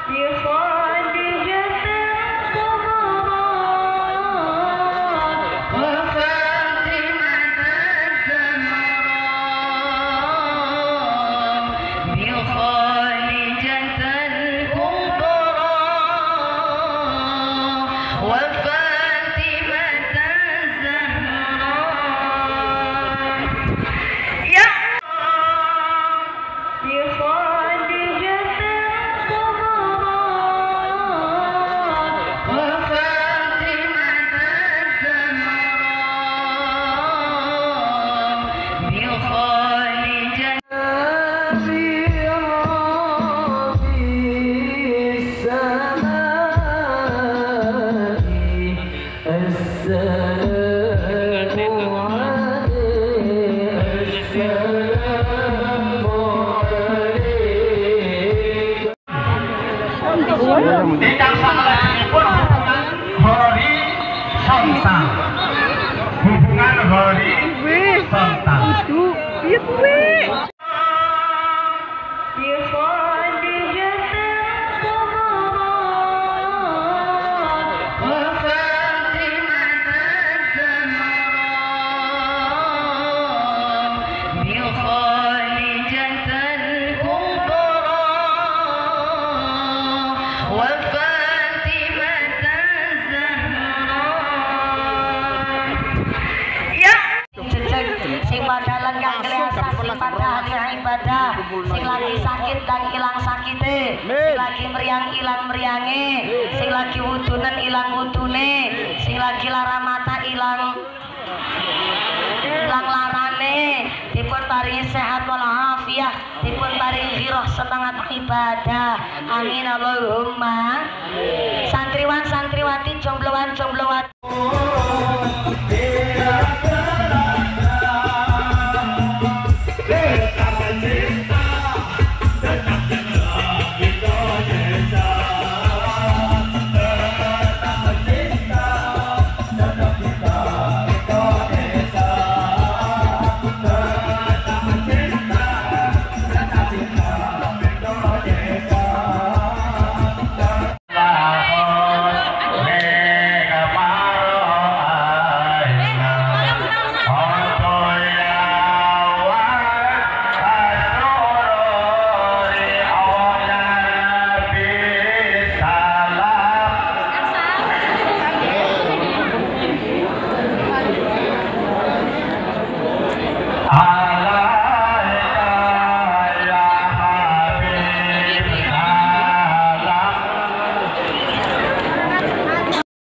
Tidak salahipun Hori Sontan. Hubungan Hori Sontan. Sing lagi sakit dan hilang sakite, sing lagi meriang hilang meriange, sing lagi wudunen hilang wudune, sing lagi lara mata hilang larane, dipun paringi sehat walafiat, dipun paringi giroh semangat ibadah. Amin Allahumma. Santriwan santriwati jombloan